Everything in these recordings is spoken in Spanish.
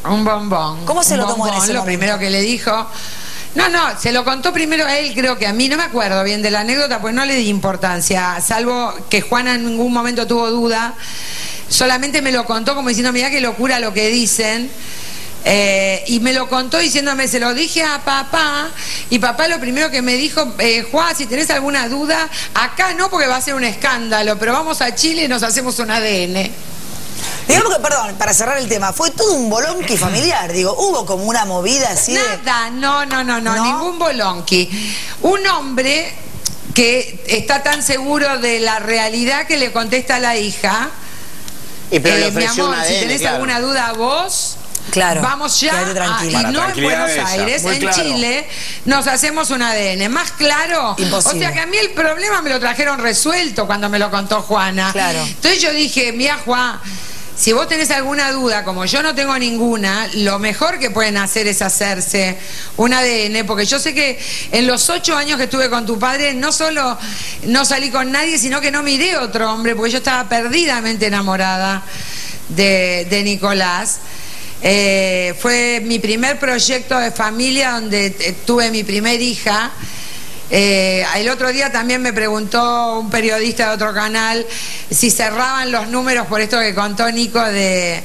Un bombón. ¿Cómo se lo tomó en ese momento? Lo primero que le dijo... No, se lo contó primero a él, creo que a mí. No me acuerdo bien de la anécdota, pues no le di importancia, salvo que Juana en ningún momento tuvo duda. Solamente me lo contó como diciendo, mirá qué locura lo que dicen. Y me lo contó diciéndome, se lo dije a papá, y papá lo primero que me dijo, Juan, si tenés alguna duda, acá no porque va a ser un escándalo, pero vamos a Chile y nos hacemos un ADN. Digamos que, perdón, para cerrar el tema, fue todo un bolonqui familiar, digo, hubo como una movida así Nada, no, ningún bolonqui. Un hombre que está tan seguro de la realidad que le contesta a la hija, mi amor, si tenés alguna duda vos... Claro, vamos ya, y no en Buenos Aires, en Chile, nos hacemos un ADN. Más claro, imposible. O sea que a mí el problema me lo trajeron resuelto cuando me lo contó Juana. Claro. Entonces yo dije, mira Juan, si vos tenés alguna duda, como yo no tengo ninguna, lo mejor que pueden hacer es hacerse un ADN, porque yo sé que en los 8 años que estuve con tu padre, no solo no salí con nadie, sino que no miré otro hombre, porque yo estaba perdidamente enamorada de Nicolás. Fue mi primer proyecto de familia donde tuve mi primer hija. El otro día también me preguntó un periodista de otro canal si cerraban los números por esto que contó Nico de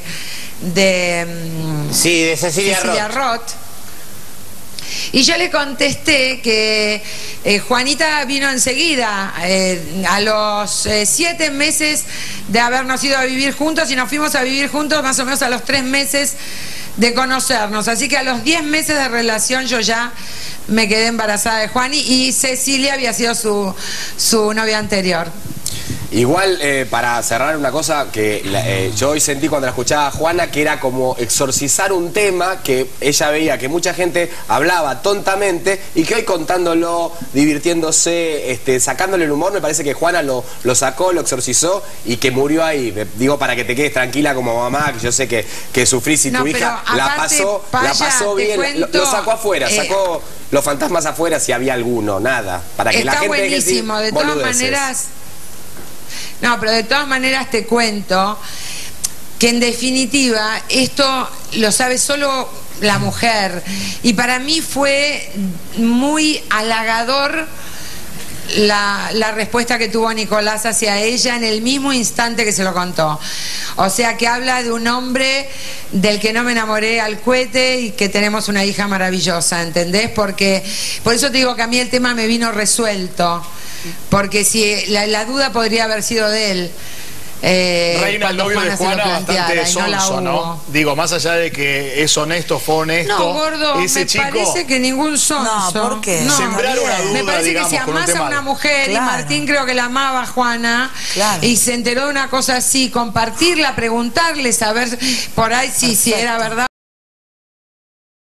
Cecilia Roth. Y yo le contesté que Juanita vino enseguida, a los 7 meses de habernos ido a vivir juntos, y nos fuimos a vivir juntos más o menos a los 3 meses de conocernos. Así que a los 10 meses de relación yo ya me quedé embarazada de Juani, y Cecilia había sido su novia anterior. Igual, para cerrar una cosa que yo hoy sentí cuando la escuchaba a Juana, que era como exorcizar un tema que ella veía que mucha gente hablaba tontamente, y que hoy contándolo, divirtiéndose, sacándole el humor, me parece que Juana lo sacó, lo exorcizó, y que murió ahí. Digo, para que te quedes tranquila como mamá, que yo sé que sufrís y tu hija la pasó bien, lo sacó afuera, sacó los fantasmas afuera si había alguno, nada. Para que la gente buenísimo, de todas maneras... No, pero de todas maneras te cuento que en definitiva esto lo sabe solo la mujer, y para mí fue muy halagador la respuesta que tuvo Nicolás hacia ella en el mismo instante que se lo contó. O sea que habla de un hombre del que no me enamoré al cohete, y que tenemos una hija maravillosa, ¿entendés? Porque por eso te digo que a mí el tema me vino resuelto, porque si la duda podría haber sido de él. Reina, el novio de Juana, bastante sonso, ¿no? Digo, más allá de que es honesto, fue honesto. No, gordo, ese me chico... parece que ningún sonso. No, ¿por qué? Sembrar una duda, me parece digamos, que si amás a una mujer, claro. Y Martín creo que la amaba a Juana, claro. Y se enteró de una cosa así, compartirla, preguntarle, saber por ahí si era verdad